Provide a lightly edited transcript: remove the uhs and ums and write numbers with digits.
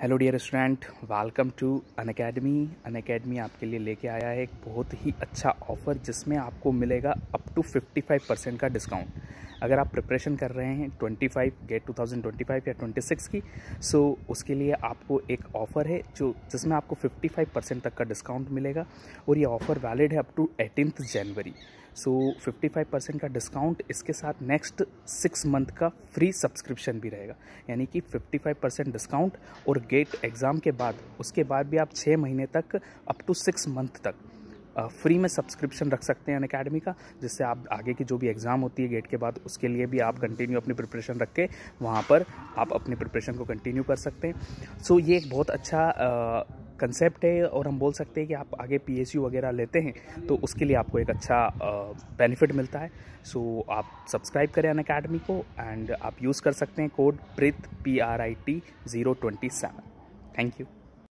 Hello dear student, welcome to Unacademy आपके लिए लेके आया है एक बहुत ही अच्छा ऑफ़र जिसमें आपको मिलेगा अप टू 55% का डिस्काउंट। अगर आप प्रिपरेशन कर रहे हैं 25 गेट 2025 या 26 की, सो उसके लिए आपको एक ऑफ़र है जिसमें आपको 55% तक का डिस्काउंट मिलेगा और ये ऑफ़र वैलिड है अप टू 18 जनवरी। सो 55% का डिस्काउंट, इसके साथ नेक्स्ट 6 मंथ का फ्री सब्सक्रिप्शन भी रहेगा, यानी कि 55% डिस्काउंट और गेट एग्ज़ाम के बाद उसके बाद भी आप 6 महीने तक अप टू 6 मंथ तक फ्री में सब्सक्रिप्शन रख सकते हैं अनअकैडमी का, जिससे आप आगे की जो भी एग्ज़ाम होती है गेट के बाद उसके लिए भी आप कंटिन्यू अपनी प्रिपरेशन रख के वहाँ पर आप अपनी प्रिपरेशन को कंटिन्यू कर सकते हैं। सो ये एक बहुत अच्छा कंसेप्ट है और हम बोल सकते हैं कि आप आगे PSU वगैरह लेते हैं तो उसके लिए आपको एक अच्छा बेनिफिट मिलता है। सो आप सब्सक्राइब करें अनअकैडमी को एंड आप यूज़ कर सकते हैं कोड PRIT 027। Thank you.